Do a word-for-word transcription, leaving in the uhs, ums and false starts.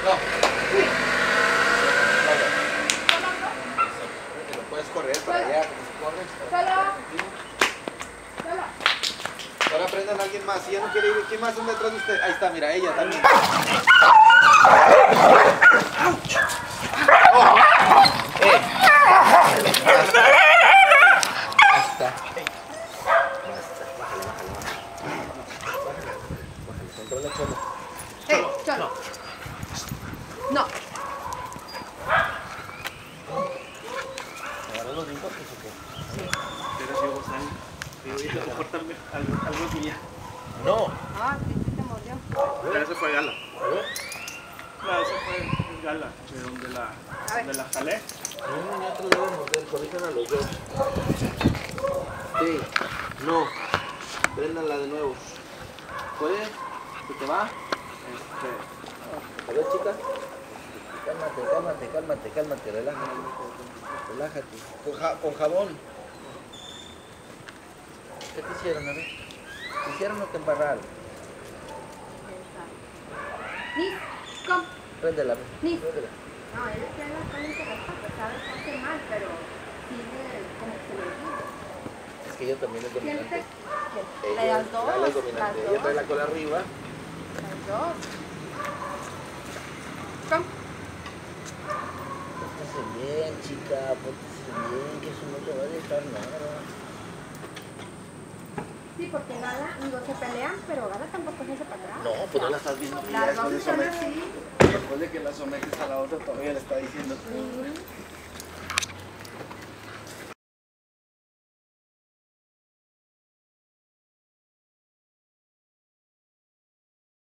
No. Lo puedes correr para allá, corres. Solo. Solo. Ahora aprendan a alguien más. Si ya no quiere ir, ¿quién más anda detrás de usted? Ahí está, mira, ella también. Oh. Eh. Ahí está. Basta. Bájale, bájale, bájale. Bájale, controla solo. Eh, solo. No. ¿Agarró los dientes o qué? Sí. Pero si vos ahí, digo, y te comportarme algo, algo que ya. No. Ah, sí, sí te mordió. Ya, ese fue Gala. A ver. No, ese fue Gala, de donde la, donde la jalé. No, ni otro debo morder, corrijan a los dos. Sí, no. Préndanla de nuevo. ¿Puede? ¿Se te va? Este, A ver, chica. Cálmate, cálmate, cálmate, cálmate, relájate. Relájate. Con, ja con jabón. ¿Qué te hicieron, a ver? ¿Te hicieron o te embarraron? Nis, come. Préndela, Nis. préndela. No, él es que la crónica de esta pesada está hace mal, pero sigue como que le digo. Es que ella también es Siente dominante. que Ella, las dos, Gala es dominante. las Ella trae la dos, cola arriba. las dos. Come. Póntese bien, chica. Póntese bien, que eso no te va a dejar nada. Sí, porque Gala, digo, se pelean, pero Gala tampoco se hace para atrás. No, pues no la estás viendo. Las dos están así. después de que la sometes a la otra, todavía le está diciendo. Ujú.